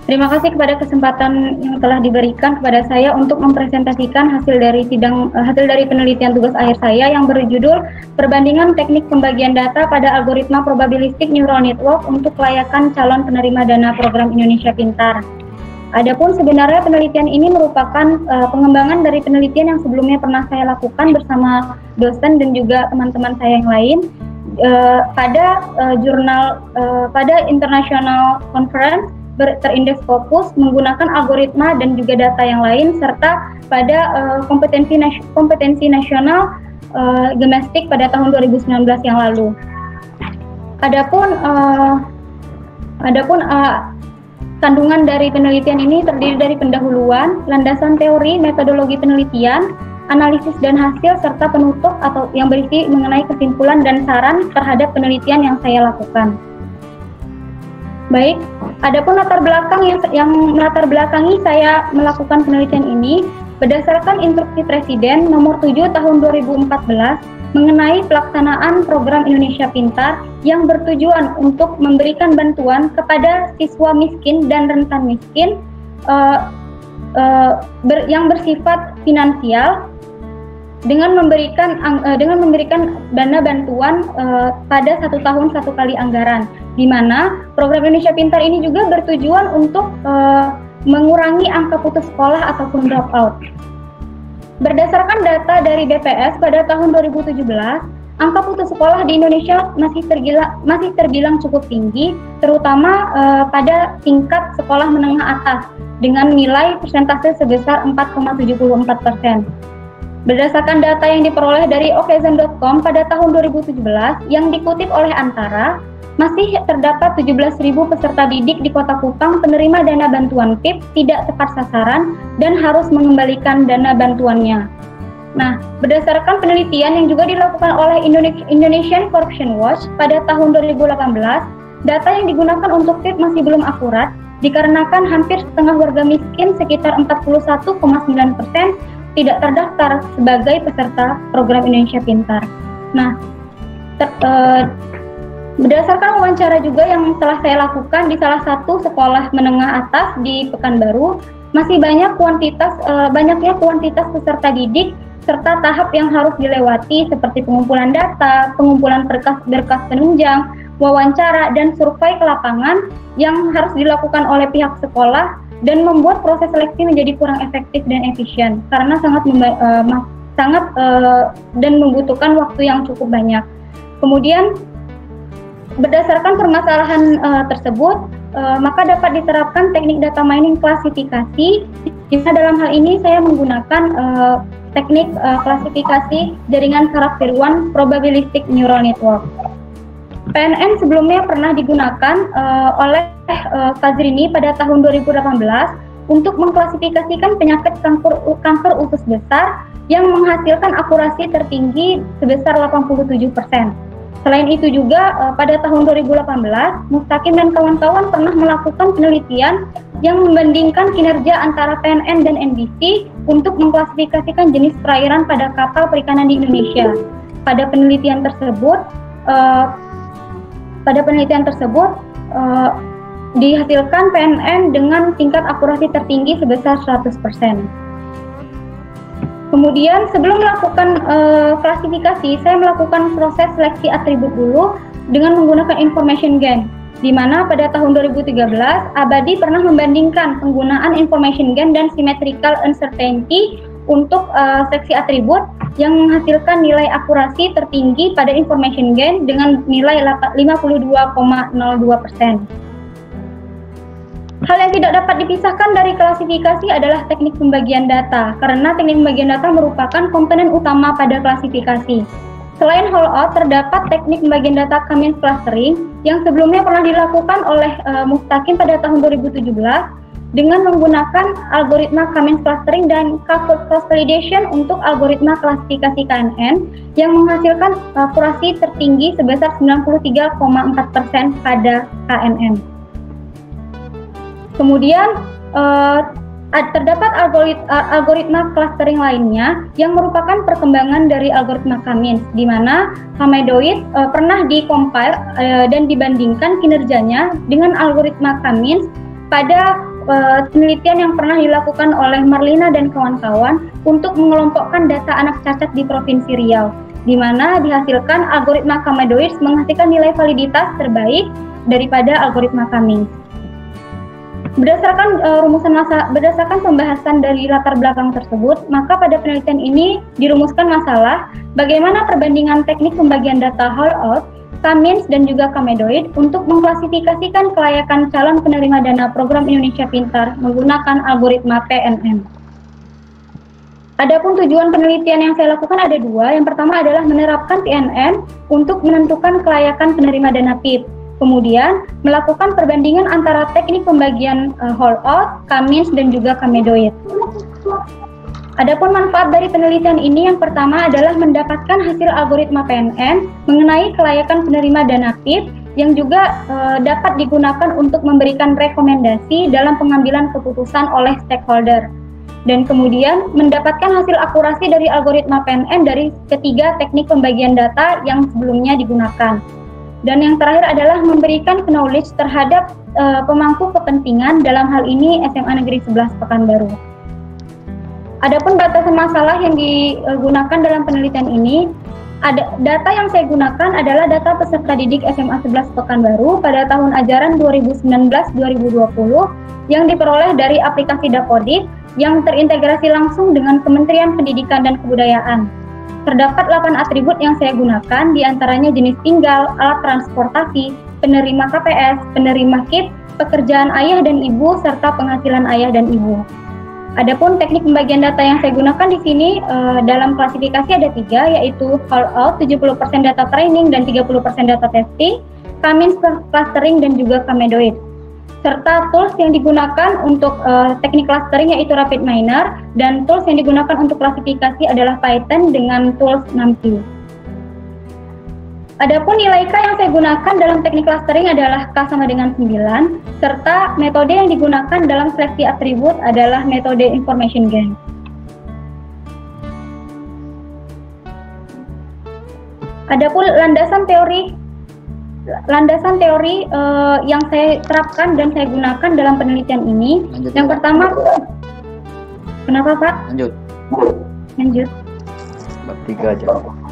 Terima kasih kepada kesempatan yang telah diberikan kepada saya untuk mempresentasikan hasil dari penelitian tugas akhir saya yang berjudul Perbandingan Teknik Pembagian Data pada Algoritma Probabilistik Neural Network untuk Kelayakan Calon Penerima Dana Program Indonesia Pintar. Adapun sebenarnya penelitian ini merupakan pengembangan dari penelitian yang sebelumnya pernah saya lakukan bersama dosen dan juga teman-teman saya yang lain pada International Conference terindeks fokus menggunakan algoritma dan juga data yang lain serta pada kompetensi nasional domestik pada tahun 2019 yang lalu. Adapun kandungan dari penelitian ini terdiri dari pendahuluan, landasan teori, metodologi penelitian, analisis dan hasil serta penutup atau yang berisi mengenai kesimpulan dan saran terhadap penelitian yang saya lakukan. Baik, adapun latar belakang yang melatar belakangi saya melakukan penelitian ini berdasarkan Instruksi Presiden Nomor 7 Tahun 2014 mengenai pelaksanaan Program Indonesia Pintar yang bertujuan untuk memberikan bantuan kepada siswa miskin dan rentan miskin yang bersifat finansial dengan memberikan dana bantuan pada 1 tahun 1 kali anggaran, di mana program Indonesia Pintar ini juga bertujuan untuk mengurangi angka putus sekolah ataupun dropout. Berdasarkan data dari BPS pada tahun 2017, angka putus sekolah di Indonesia masih terbilang cukup tinggi, terutama pada tingkat sekolah menengah atas dengan nilai persentase sebesar 4,74%. Berdasarkan data yang diperoleh dari okezon.com pada tahun 2017 yang dikutip oleh Antara, masih terdapat 17.000 peserta didik di Kota Kupang penerima dana bantuan PIP tidak tepat sasaran dan harus mengembalikan dana bantuannya. Nah, berdasarkan penelitian yang juga dilakukan oleh Indonesian Corruption Watch pada tahun 2018, data yang digunakan untuk PIP masih belum akurat dikarenakan hampir setengah warga miskin sekitar 41,9% tidak terdaftar sebagai peserta program Indonesia Pintar. Nah, berdasarkan wawancara juga yang telah saya lakukan di salah satu sekolah menengah atas di Pekanbaru, masih banyaknya kuantitas peserta didik serta tahap yang harus dilewati seperti pengumpulan data, pengumpulan berkas penunjang, wawancara, dan survei ke lapangan yang harus dilakukan oleh pihak sekolah dan membuat proses seleksi menjadi kurang efektif dan efisien karena sangat membutuhkan waktu yang cukup banyak. Kemudian berdasarkan permasalahan tersebut, maka dapat diterapkan teknik data mining klasifikasi. Di mana dalam hal ini saya menggunakan teknik klasifikasi jaringan karakteruan probabilistic neural network. PNN sebelumnya pernah digunakan oleh Fazrini pada tahun 2018 untuk mengklasifikasikan penyakit kanker usus besar yang menghasilkan akurasi tertinggi sebesar 87%. Selain itu juga pada tahun 2018, Mustaqim dan kawan-kawan pernah melakukan penelitian yang membandingkan kinerja antara PNN dan NBC untuk mengklasifikasikan jenis perairan pada kapal perikanan di Indonesia. Pada penelitian tersebut dihasilkan PNN dengan tingkat akurasi tertinggi sebesar 100%. Kemudian sebelum melakukan klasifikasi, saya melakukan proses seleksi atribut dulu dengan menggunakan information gain, di mana pada tahun 2013 Abadi pernah membandingkan penggunaan information gain dan symmetrical uncertainty untuk seleksi atribut yang menghasilkan nilai akurasi tertinggi pada information gain dengan nilai 52,02%. Hal yang tidak dapat dipisahkan dari klasifikasi adalah teknik pembagian data, karena teknik pembagian data merupakan komponen utama pada klasifikasi. Selain holdout, terdapat teknik pembagian data K-means clustering yang sebelumnya pernah dilakukan oleh Mustaqim pada tahun 2017 dengan menggunakan algoritma K-means clustering dan cross validation untuk algoritma klasifikasi KNN yang menghasilkan akurasi tertinggi sebesar 93,4% pada KNN. Kemudian terdapat algoritma clustering lainnya yang merupakan perkembangan dari algoritma K-means, di mana Hamedoid pernah dikompil dan dibandingkan kinerjanya dengan algoritma K-means pada penelitian yang pernah dilakukan oleh Marlina dan kawan-kawan untuk mengelompokkan data anak cacat di Provinsi Riau, di mana dihasilkan algoritma Kamedoid menghasilkan nilai validitas terbaik daripada algoritma Cummings. Berdasarkan pembahasan dari latar belakang tersebut, maka pada penelitian ini dirumuskan masalah bagaimana perbandingan teknik pembagian data Hollout, Cummings, dan juga Kamedoid untuk mengklasifikasikan kelayakan calon penerima dana program Indonesia Pintar menggunakan algoritma PNN. Adapun tujuan penelitian yang saya lakukan ada dua. Yang pertama adalah menerapkan PNN untuk menentukan kelayakan penerima dana PIP. Kemudian melakukan perbandingan antara teknik pembagian Hollout, Cummings, dan juga Kamedoid. Adapun manfaat dari penelitian ini yang pertama adalah mendapatkan hasil algoritma PNN mengenai kelayakan penerima dana PIP yang juga dapat digunakan untuk memberikan rekomendasi dalam pengambilan keputusan oleh stakeholder. Dan kemudian mendapatkan hasil akurasi dari algoritma PNN dari ketiga teknik pembagian data yang sebelumnya digunakan. Dan yang terakhir adalah memberikan knowledge terhadap pemangku kepentingan, dalam hal ini SMA Negeri 11 Pekanbaru. Adapun batasan masalah yang digunakan dalam penelitian ini, data yang saya gunakan adalah data peserta didik SMA 11 Pekanbaru pada tahun ajaran 2019-2020 yang diperoleh dari aplikasi Dapodik yang terintegrasi langsung dengan Kementerian Pendidikan dan Kebudayaan. Terdapat 8 atribut yang saya gunakan, diantaranya jenis tinggal, alat transportasi, penerima KPS, penerima KIP, pekerjaan ayah dan ibu, serta penghasilan ayah dan ibu. Adapun teknik pembagian data yang saya gunakan di sini dalam klasifikasi ada 3, yaitu Hollout 70% data training dan 30% data testing, Cummings clustering, dan juga Kamedoid. Serta tools yang digunakan untuk teknik clustering yaitu RapidMiner, dan tools yang digunakan untuk klasifikasi adalah Python dengan tools NumPy. Adapun nilai K yang saya gunakan dalam teknik clustering adalah K sama dengan 9, serta metode yang digunakan dalam seleksi atribut adalah metode information gain. Adapun landasan teori yang saya terapkan dan saya gunakan dalam penelitian ini. Lanjut, yang pertama, kenapa Pak? Lanjut. Bab 3 aja.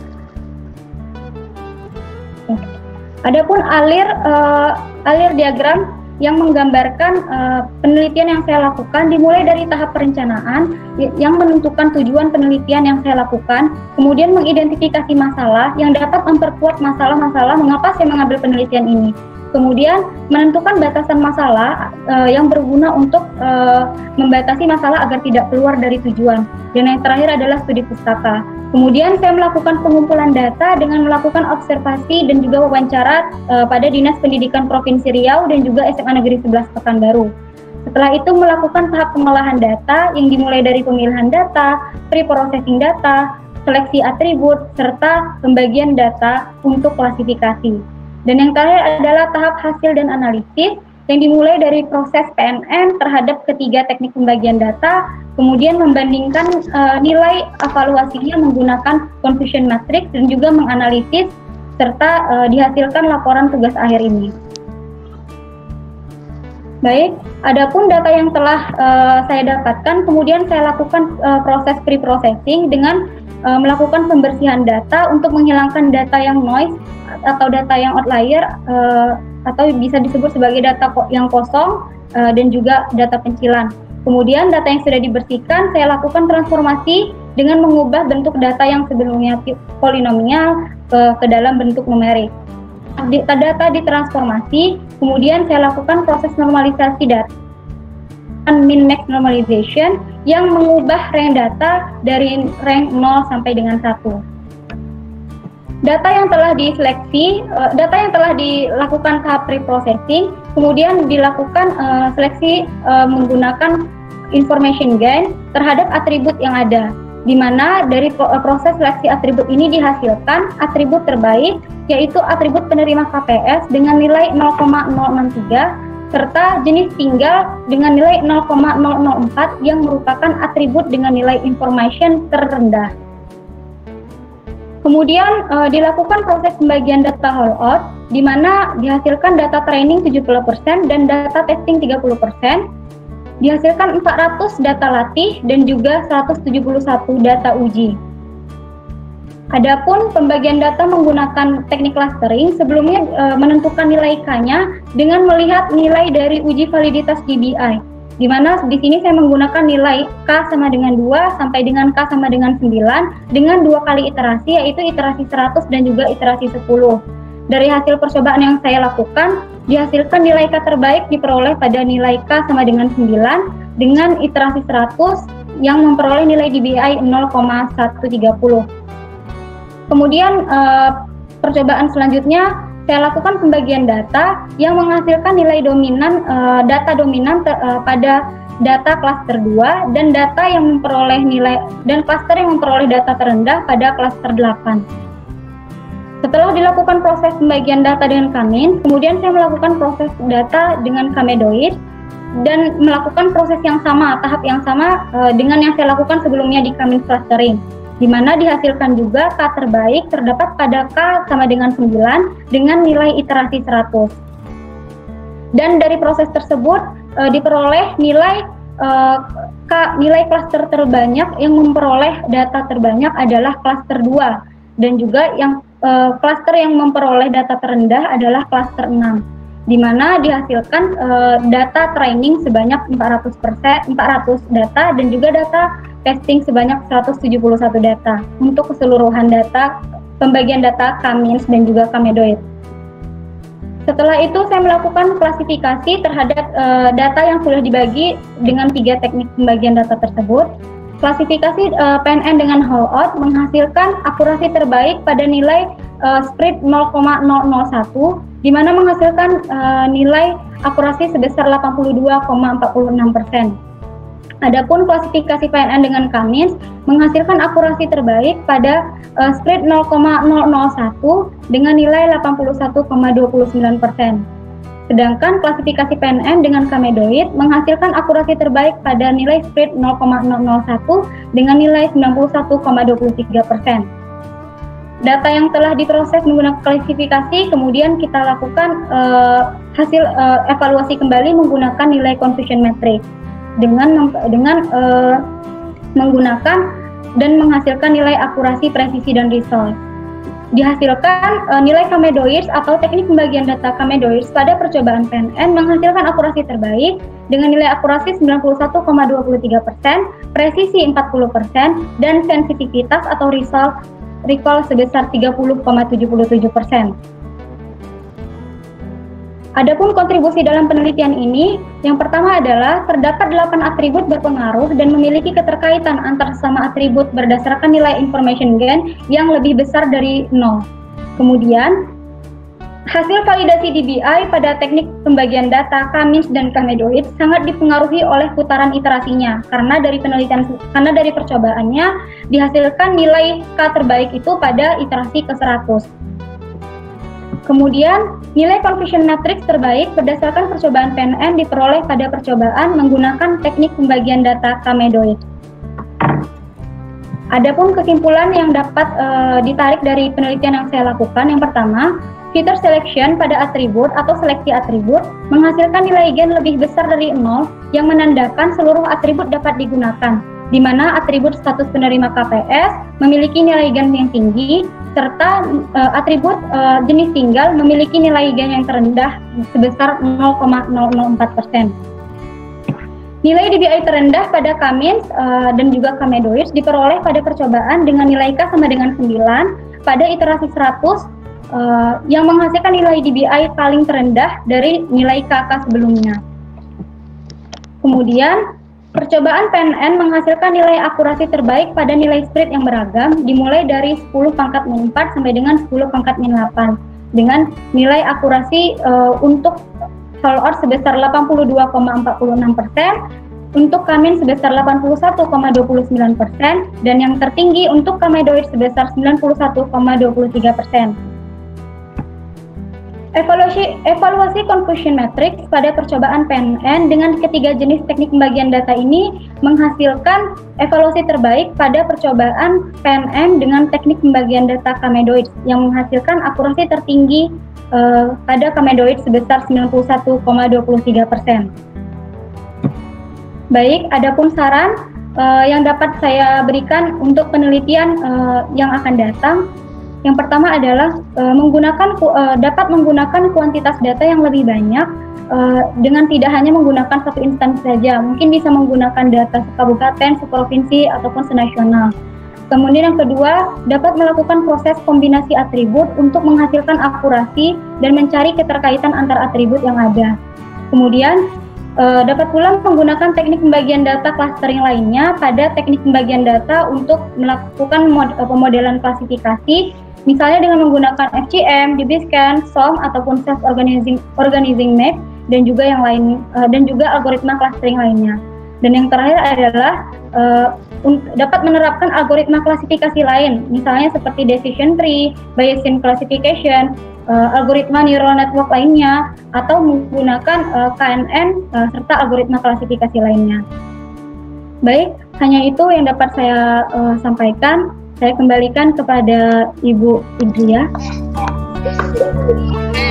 Adapun alir diagram yang menggambarkan penelitian yang saya lakukan dimulai dari tahap perencanaan yang menentukan tujuan penelitian yang saya lakukan, kemudian mengidentifikasi masalah yang dapat memperkuat masalah-masalah mengapa saya mengambil penelitian ini. Kemudian menentukan batasan masalah yang berguna untuk membatasi masalah agar tidak keluar dari tujuan. Dan yang terakhir adalah studi pustaka. Kemudian saya melakukan pengumpulan data dengan melakukan observasi dan juga wawancara pada Dinas Pendidikan Provinsi Riau dan juga SMA Negeri 11 Pekanbaru. Setelah itu melakukan tahap pengolahan data yang dimulai dari pemilihan data, pre-processing data, seleksi atribut, serta pembagian data untuk klasifikasi. Dan yang terakhir adalah tahap hasil dan analisis yang dimulai dari proses PNN terhadap ketiga teknik pembagian data, kemudian membandingkan nilai evaluasinya menggunakan confusion matrix dan juga menganalisis serta dihasilkan laporan tugas akhir ini. Baik, adapun data yang telah saya dapatkan, kemudian saya lakukan proses pre-processing dengan melakukan pembersihan data untuk menghilangkan data yang noise atau data yang outlier atau bisa disebut sebagai data yang kosong dan juga data pencilan. Kemudian data yang sudah dibersihkan saya lakukan transformasi dengan mengubah bentuk data yang sebelumnya polinomial ke dalam bentuk numerik. Data ditransformasi, kemudian saya lakukan proses normalisasi data min-max normalization yang mengubah rank data dari rank 0 sampai dengan 1. Data yang telah diseleksi, data yang telah dilakukan tahap pre-processing, kemudian dilakukan seleksi menggunakan information gain terhadap atribut yang ada, di mana dari proses seleksi atribut ini dihasilkan atribut terbaik, yaitu atribut penerima KPS dengan nilai 0,063, serta jenis tinggal dengan nilai 0,004 yang merupakan atribut dengan nilai information terendah. Kemudian dilakukan proses pembagian data Hollout, di mana dihasilkan data training 70% dan data testing 30%. Dihasilkan 400 data latih dan juga 171 data uji. Adapun pembagian data menggunakan teknik clustering, sebelumnya menentukan nilai K-nya dengan melihat nilai dari uji validitas DBI. Di mana di sini saya menggunakan nilai K sama dengan 2 sampai dengan K sama dengan 9 dengan 2 kali iterasi, yaitu iterasi 100 dan juga iterasi 10. Dari hasil percobaan yang saya lakukan, dihasilkan nilai K terbaik diperoleh pada nilai K sama dengan 9 dengan iterasi 100 yang memperoleh nilai DBI 0,130. Kemudian percobaan selanjutnya saya lakukan pembagian data yang menghasilkan nilai dominan data dominan pada data klaster 2 dan data yang memperoleh nilai dan klaster yang memperoleh data terendah pada klaster 8. Setelah dilakukan proses pembagian data dengan K-means, kemudian saya melakukan proses data dengan K-medoid dan melakukan proses yang sama, tahap yang sama dengan yang saya lakukan sebelumnya di K-means clustering, di mana dihasilkan juga K terbaik terdapat pada K sama dengan 9 dengan nilai iterasi 100. Dan dari proses tersebut diperoleh nilai nilai klaster terbanyak yang memperoleh data terbanyak adalah klaster 2 dan juga yang klaster yang memperoleh data terendah adalah klaster 6, di mana dihasilkan data training sebanyak 400 data dan juga data testing sebanyak 171 data untuk keseluruhan data pembagian data K-means dan juga K-medoid. Setelah itu saya melakukan klasifikasi terhadap data yang sudah dibagi dengan 3 teknik pembagian data tersebut. Klasifikasi PNN dengan holdout menghasilkan akurasi terbaik pada nilai spread 0,001, di mana menghasilkan nilai akurasi sebesar 82,46%. Adapun klasifikasi PNN dengan K-means menghasilkan akurasi terbaik pada spread 0,001 dengan nilai 81,29%. Sedangkan klasifikasi PNN dengan K-medoid menghasilkan akurasi terbaik pada nilai spread 0,001 dengan nilai 91,23%. Data yang telah diproses menggunakan klasifikasi kemudian kita lakukan hasil evaluasi kembali menggunakan nilai confusion matrix dengan menggunakan dan menghasilkan nilai akurasi, presisi, dan result. Dihasilkan nilai K-medoid atau teknik pembagian data K-medoid pada percobaan PNN menghasilkan akurasi terbaik dengan nilai akurasi 91,23%, presisi 40%, dan sensitivitas atau recall sebesar 30,77%. Adapun kontribusi dalam penelitian ini, yang pertama adalah terdapat 8 atribut berpengaruh dan memiliki keterkaitan antar sesama atribut berdasarkan nilai information gain yang lebih besar dari 0. Kemudian, hasil validasi DBI pada teknik pembagian data K-means dan K-medoid sangat dipengaruhi oleh putaran iterasinya, karena dari percobaannya dihasilkan nilai K terbaik itu pada iterasi ke-100. Kemudian, nilai confusion matrix terbaik berdasarkan percobaan PNN diperoleh pada percobaan menggunakan teknik pembagian data K-medoid. Adapun kesimpulan yang dapat ditarik dari penelitian yang saya lakukan, yang pertama, filter selection pada atribut atau seleksi atribut menghasilkan nilai gain lebih besar dari 0 yang menandakan seluruh atribut dapat digunakan, di mana atribut status penerima KPS memiliki nilai gain yang tinggi, serta atribut jenis tinggal memiliki nilai gain yang terendah sebesar 0,004%. Nilai DBI terendah pada K-means dan juga K-medoid diperoleh pada percobaan dengan nilai K sama dengan 9 pada iterasi 100 yang menghasilkan nilai DBI paling terendah dari nilai KK sebelumnya. Kemudian, percobaan PNN menghasilkan nilai akurasi terbaik pada nilai spread yang beragam dimulai dari 10 pangkat min 4 sampai dengan 10 pangkat min 8 dengan nilai akurasi untuk follower sebesar 82,46%, untuk K-means sebesar 81,29% dan yang tertinggi untuk K-medoid sebesar 91,23%. Evaluasi confusion matrix pada percobaan PNN dengan ketiga jenis teknik pembagian data ini menghasilkan evaluasi terbaik pada percobaan PNN dengan teknik pembagian data K-medoid yang menghasilkan akurasi tertinggi pada K-medoid sebesar 91,23%. Baik, adapun saran yang dapat saya berikan untuk penelitian yang akan datang, yang pertama adalah dapat menggunakan kuantitas data yang lebih banyak dengan tidak hanya menggunakan satu instansi saja. Mungkin bisa menggunakan data kabupaten, seprovinsi, ataupun senasional. Kemudian yang kedua, dapat melakukan proses kombinasi atribut untuk menghasilkan akurasi dan mencari keterkaitan antar atribut yang ada. Kemudian, dapat pula menggunakan teknik pembagian data clustering lainnya pada teknik pembagian data untuk melakukan pemodelan klasifikasi, misalnya dengan menggunakan FGM, DBSCAN, SOM, ataupun self-organizing map, dan juga yang lain, dan juga algoritma clustering lainnya. Dan yang terakhir adalah dapat menerapkan algoritma klasifikasi lain, misalnya seperti decision tree, Bayesian classification, algoritma neural network lainnya, atau menggunakan KNN serta algoritma klasifikasi lainnya. Baik, hanya itu yang dapat saya sampaikan. Saya kembalikan kepada Ibu Idria.